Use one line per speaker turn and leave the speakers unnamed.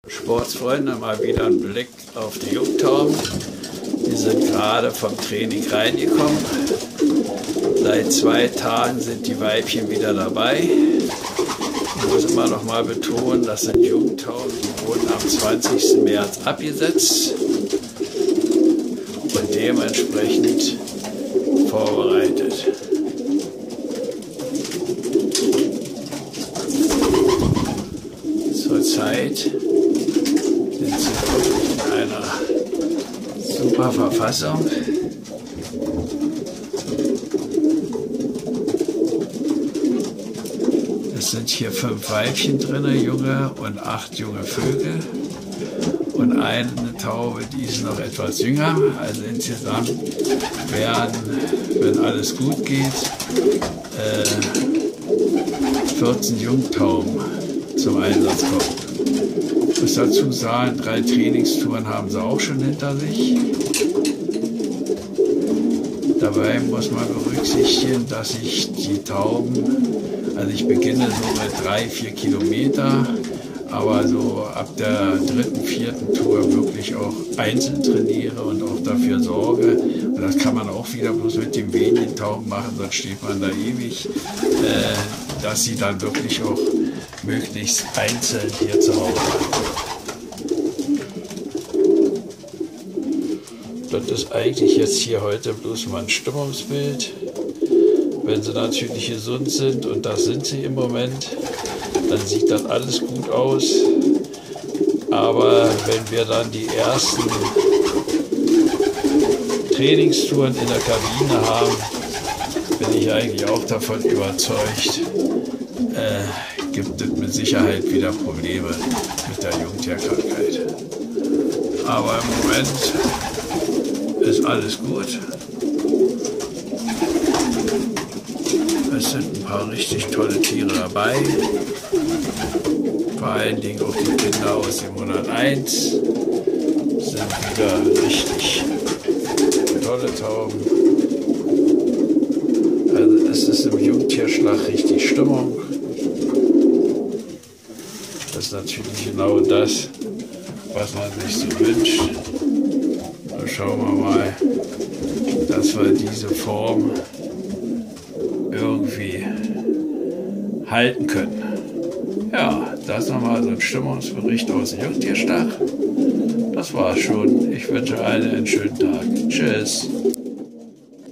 Sportsfreunde, mal wieder ein Blick auf die Jungtauben. Die sind gerade vom Training reingekommen. Seit 2 Tagen sind die Weibchen wieder dabei. Ich muss immer noch mal betonen, das sind Jungtauben, die wurden am 20. März abgesetzt und dementsprechend vorbereitet. Zurzeit sind sie wirklich in einer super Verfassung. Es sind hier 5 Weibchen drin, junge und 8 junge Vögel. Und eine Taube, die ist noch etwas jünger. Also insgesamt werden, wenn alles gut geht, 14 Jungtauben zum Einsatz kommen. Ich muss dazu sagen, 3 Trainingstouren haben sie auch schon hinter sich. Dabei muss man berücksichtigen, dass ich die Tauben, also ich beginne so mit 3-4 Kilometer, aber so ab der 3., 4. Tour wirklich auch einzeln trainiere und auch dafür sorge. Und das kann man auch wieder bloß mit den wenigen Tauben machen, sonst steht man da ewig, dass sie dann wirklich auch möglichst einzeln hier zu Hause haben. Das ist eigentlich jetzt hier heute bloß mal ein Stimmungsbild. Wenn sie natürlich gesund sind, und das sind sie im Moment, dann sieht das alles gut aus. Aber wenn wir dann die ersten Trainingstouren in der Kabine haben, bin ich eigentlich auch davon überzeugt, gibt es mit Sicherheit wieder Probleme mit der Jungtierkrankheit. Aber im Moment ist alles gut. Es sind ein paar richtig tolle Tiere dabei. Vor allen Dingen auch die Kinder aus dem Monat 1 sind wieder richtig tolle Tauben. Also es ist im Jungtierschlag richtig Stimmung. Das ist natürlich genau das, was man sich so wünscht. Dann schauen wir mal, dass wir diese Form irgendwie halten können. Ja, das ist nochmal so ein Stimmungsbericht aus dem Jungtierschlag. Das war's schon. Ich wünsche allen einen schönen Tag. Tschüss.